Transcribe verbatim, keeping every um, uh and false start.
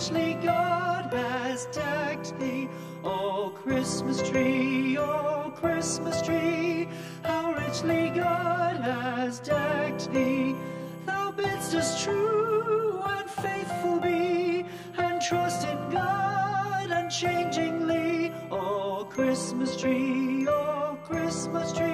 richly God has decked thee. O Christmas tree, O Christmas tree, how richly God has decked thee. Thou bidst us true and faithful be, and trust in God unchangingly. O Christmas tree, O Christmas tree,